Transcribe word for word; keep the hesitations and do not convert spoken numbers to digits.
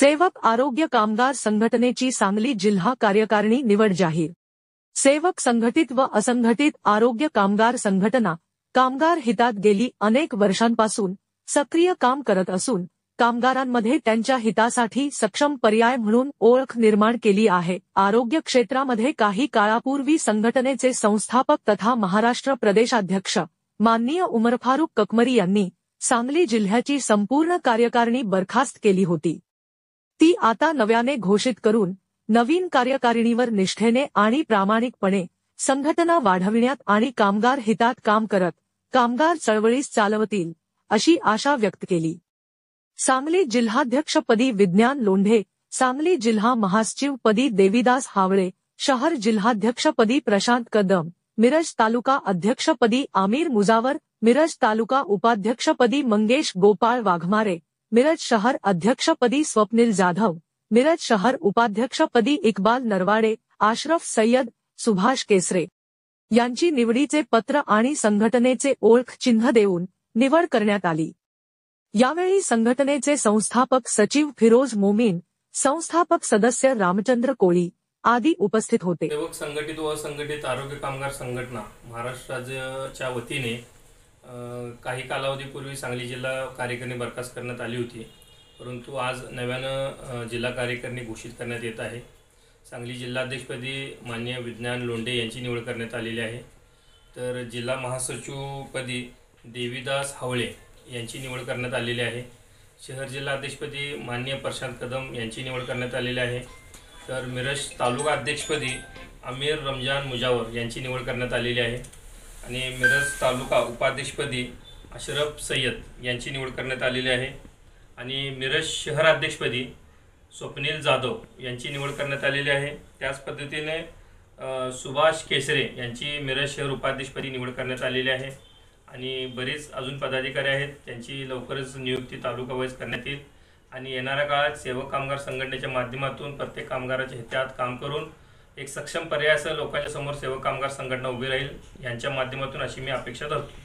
सेवक आरोग्य कामगार संघटनेची सांगली जिल्हा कार्यकारिणी निवड जाहीर। सेवक संघटित व असंघटित आरोग्य कामगार संघटना कामगार हितात गेली अनेक वर्षांपासून सक्रिय काम करत असून कामगारांमध्ये त्यांच्या हितासाठी सक्षम पर्याय म्हणून ओळख निर्माण केली आहे। आरोग्य क्षेत्रामध्ये काही काळापूर्वी संघटनेचे संस्थापक तथा महाराष्ट्र प्रदेशाध्यक्ष माननीय उमर फारुक ककमरी यांनी सांगली जिल्ह्याची संपूर्ण कार्यकारिणी बरखास्त केली होती। ती आता नव्याने घोषित करून नवीन कार्यकारिणीवर निष्ठेने आणि प्रामाणिकपणे संघटना वाढविण्यात आणि कामगार हितात काम करत कामगार चळवळीस चालवतील अशी आशा व्यक्त केली। सांगली जिल्हाध्यक्षपदी विज्ञान लोंढे, सांगली जिल्हा महासचिवपदी देवीदास हावळे, शहर जिल्हाध्यक्षपदी प्रशांत कदम, मिरज तालुका अध्यक्षपदी आमिर मुजावर, मिरज तालुका उपाध्यक्षपदी मंगेश गोपाळ वाघमारे, मिरज शहर अध्यक्षपदी स्वप्निल जाधव, मिरज शहर उपाध्यक्षपदी इक्बाल नरवाडे, आशरफ सय्यद, सुभाष केसरे यांची निवडीचे पत्र आणि संघटनेचे ओळख चिन्ह देऊन निवड करण्यात आली। यावेळी संघटनेचे संस्थापक सचिव फिरोज मोमीन, संस्थापक सदस्य रामचंद्र कोळी आदी उपस्थित होते। सेवक संघटित व असंघटित आरोग्य कामगार संघटना महाराष्ट्र राज्याच्या वतीने काही कालावधीपूर्वी सांगली जिल्हा कार्यकारिणी बरखास्त करण्यात आली होती, परंतु आज नव्यानं जिल्हा कार्यकारिणी घोषित करण्यात येत आहे। सांगली जिल्हाध्यक्षपदी माननीय विज्ञान लोंढे यांची निवड करण्यात आलेली आहे, तर जिल्हा महासचिवपदी देवीदास हावळे यांची निवड करण्यात आलेली आहे। शहर जिल्हाध्यक्षपदी माननीय प्रशांत कदम यांची निवड करण्यात आलेली आहे, तर मिरज तालुका अध्यक्षपदी आमिर रमजान मुजावर यांची निवड करण्यात आलेली आहे आणि मिरज तालुका उपाध्यक्षपदी अशरफ सय्यद यांची निवड करण्यात आलेली आहे आणि मिरज शहर अध्यक्षपदी स्वप्निल जाधव यांची निवड करण्यात आलेली आहे। त्याच पद्धतीने सुभाष केसरे यांची मिरज शहर उपाध्यक्षपदी निवड करण्यात आलेली आहे आणि बरेच अजून पदाधिकारी आहेत, त्यांची लवकरच नियुक्ती तालुका वाईज करण्यात येईल आणि येणाऱ्या काळात सेवक कामगार संघटनेच्या माध्यमातून प्रत्येक कामगाराच्या हितात काम करून एक सक्षम पर्यायासह लोकांच्या समोर सेवक कामगार संघटना उभी राहील, यांच्या माध्यमातून अशी मी अपेक्षा धरतो।